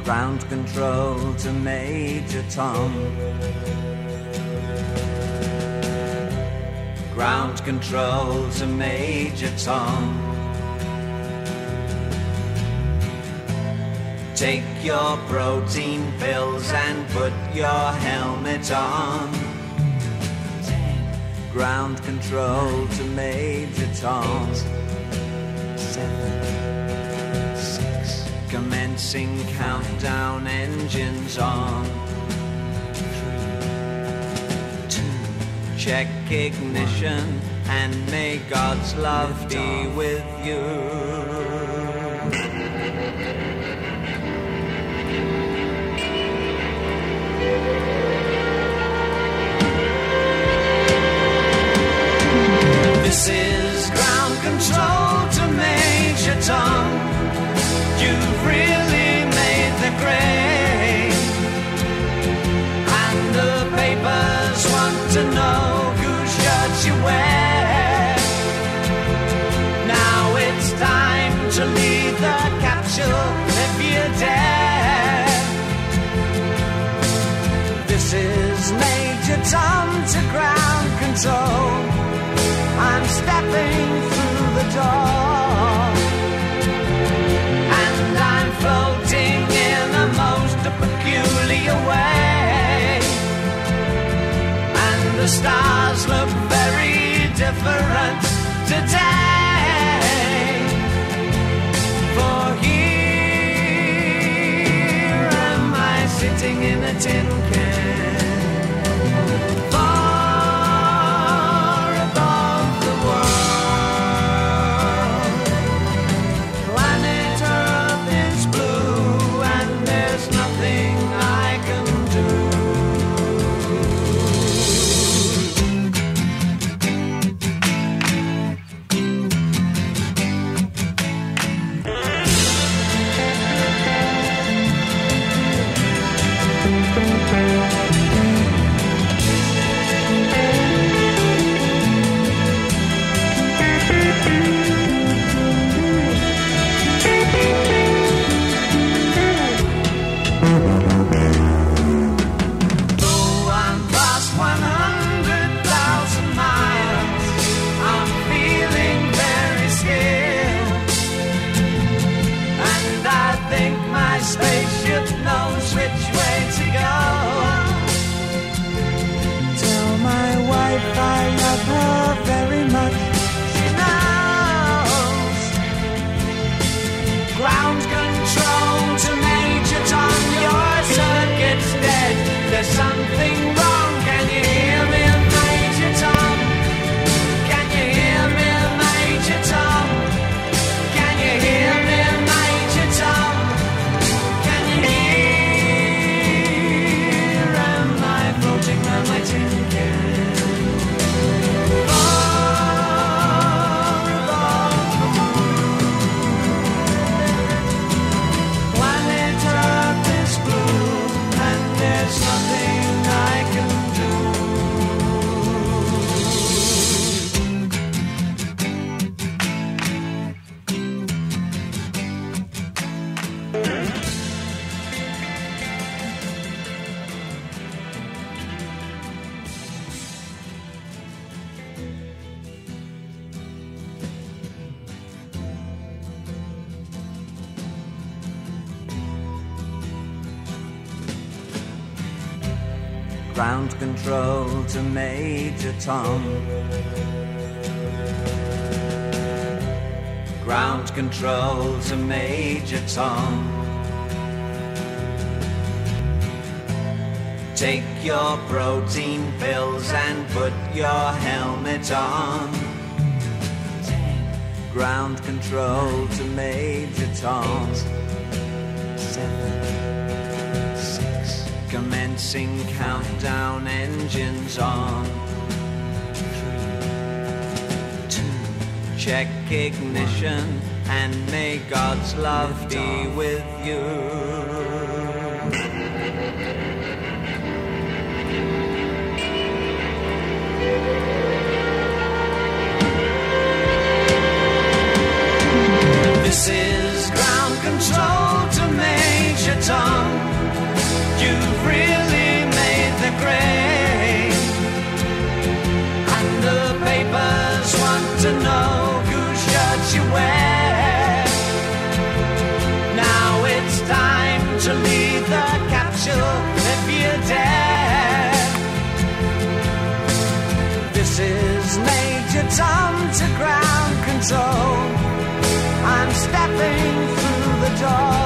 Ground control to Major Tom. Ground control to Major Tom. Take your protein pills and put your helmet on. Ground control to Major Tom. 7, 6. Commencing countdown, engines on. 3, 2. Check ignition and may God's love be with you. This is ground control to Major Tom. You've really made the grade, and the papers want to know whose shirts you wear. Now it's time to leave the capsule if you dare. This is Major Tom to ground control. I'm stepping through the door, and I'm floating in a most peculiar way, and the stars look very different today. For here am I sitting in a tin can. Ground control to Major Tom. Ground control to Major Tom. Take your protein pills and put your helmet on. Ground control to Major Tom. 7, 6. Commencing countdown, engines on. 3, 2. Check ignition and may God's love be with you. This is ground control to Major Tom. stepping through the door.